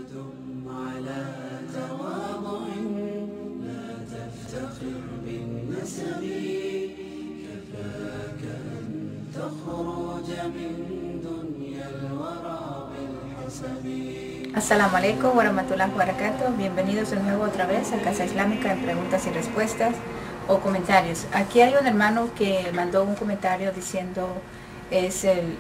ودم على تواضع لا تفتخر بالنسب كفاك أن تخرج من دنيا الورى بالحسب. Assalamu alaikum warahmatullahi wabarakatuh. Bienvenidos de nuevo otra vez a Casa Islámica en preguntas y respuestas o comentarios. Aquí hay un hermano que mandó un comentario diciendo es el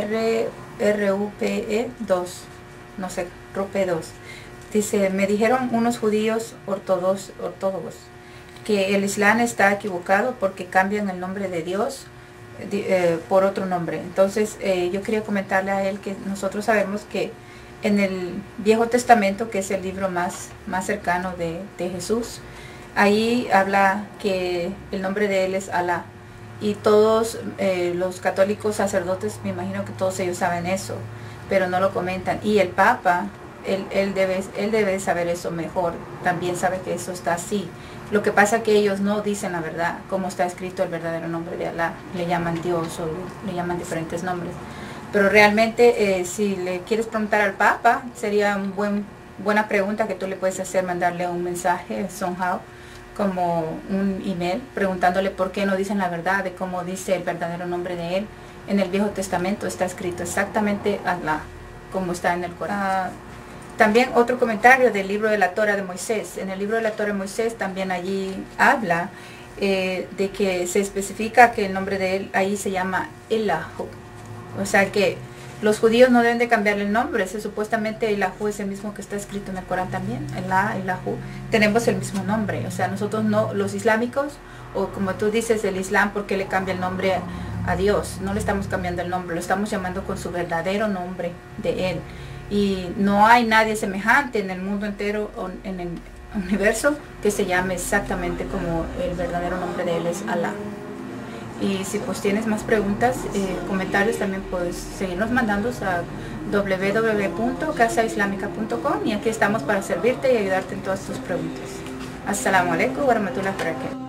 RUPE 2, no sé, RUPE 2. Dice, me dijeron unos judíos ortodoxos que el Islam está equivocado porque cambian el nombre de Dios por otro nombre. Entonces yo quería comentarle a él que nosotros sabemos que en el Viejo Testamento, que es el libro más cercano de Jesús, ahí habla que el nombre de él es Alá. Y todos los católicos sacerdotes, me imagino que todos ellos saben eso, pero no lo comentan. Y el Papa, él debe saber eso mejor, también sabe que eso está así. Lo que pasa es que ellos no dicen la verdad, como está escrito el verdadero nombre de Alá. Le llaman Dios o le llaman diferentes nombres. Pero realmente si le quieres preguntar al Papa, sería una buena pregunta que tú le puedes hacer, mandarle un mensaje somehow, como un email, preguntándole por qué no dicen la verdad de cómo dice el verdadero nombre de él. En el Viejo Testamento está escrito exactamente Allah, como está en el Corán. También otro comentario del libro de la Torah de Moisés. En el libro de la Torah de Moisés también allí habla de que se especifica que el nombre de él ahí se llama Elahu. O sea que los judíos no deben de cambiarle el nombre. Supuestamente Elahu es el mismo que está escrito en el Corán también. Elahu. Tenemos el mismo nombre. O sea, nosotros no, los islámicos, o como tú dices, el Islam, ¿por qué le cambia el nombre a Dios? No le estamos cambiando el nombre, lo estamos llamando con su verdadero nombre de él. Y no hay nadie semejante en el mundo entero o en el universo que se llame exactamente como el verdadero nombre de él es Alá. Y si pues tienes más preguntas, comentarios, también puedes seguirnos mandando a www.casaislámica.com y aquí estamos para servirte y ayudarte en todas tus preguntas. Assalamu alaikum warahmatullahi wabarakatuh.